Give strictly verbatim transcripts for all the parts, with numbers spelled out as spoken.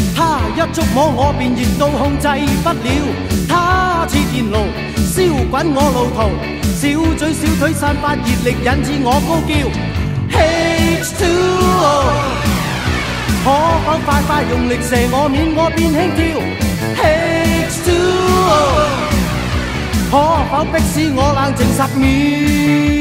他一觸摸我便熱到控制不了，他似電爐燒滾我路途，小嘴小腿散發熱力引致我高叫 H 二 O， 可否快快用力射我免我變輕佻 H 二 O， 可否迫使我冷靜十秒？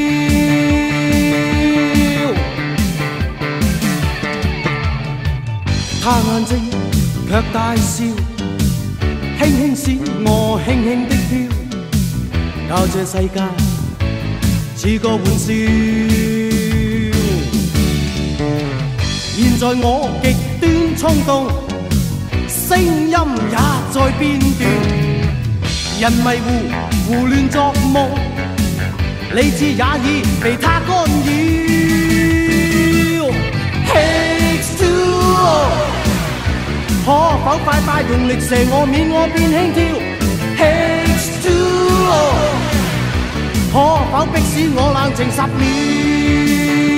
他眼睛卻大笑，輕輕使我輕輕的飄，教這世界似個玩笑。現在我極端衝動，聲音也在變調，人迷糊胡亂作夢，理智也已被他干擾。H 二 O， 可否快快用力射我免我變輕佻 H 二 O， 可否迫使我冷靜十秒？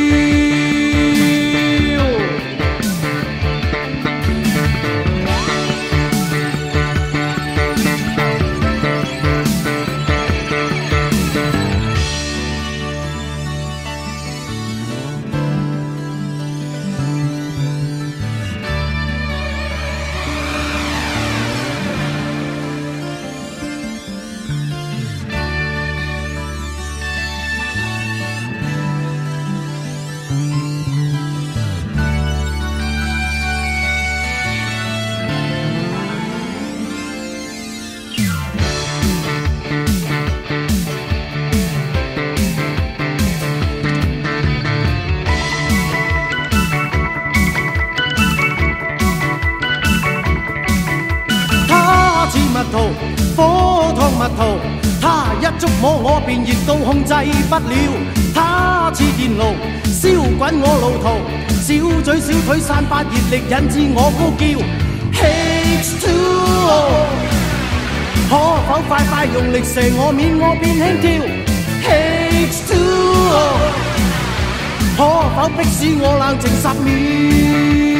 蜜桃火燙蜜桃，他一觸摸我便熱到控制不了，他似電爐燒滾我路途，小嘴小腿散發熱力引致我高叫 H 二 O， 可否快快用力射我免我變輕佻 H 二 O， 可否迫使我冷靜十秒？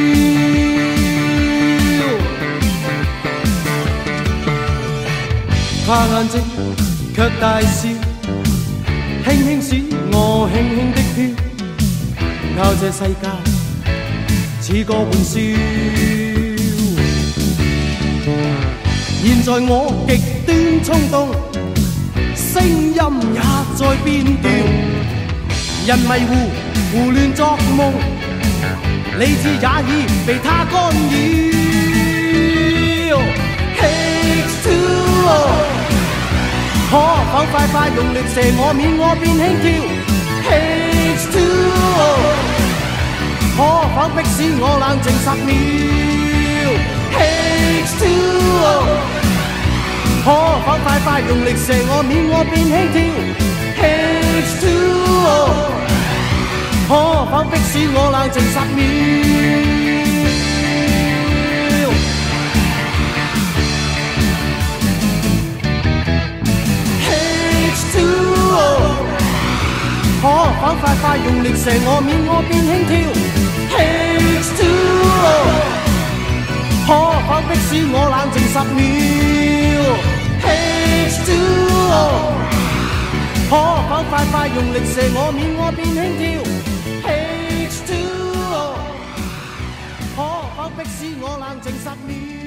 他眼睛卻大笑，輕輕使我輕輕的飄，教這世界似個玩笑。現在我極端衝動，聲音也在變調，人迷糊胡亂作夢，理智也已被他干擾。H 二 O，可否快快用力射我免我變輕佻 H 二 O， 可否迫使我冷靜十秒 H 二 O， 可否快快用力射我免我變輕佻 H 二 O， 可否迫使我冷靜十秒？可否快快用力射我免我變輕佻 H 二 O， 可否迫使我冷靜十秒 H 二 O， 可否快快用力射我免我變輕佻 H 二 O， 可否迫使我冷靜十秒？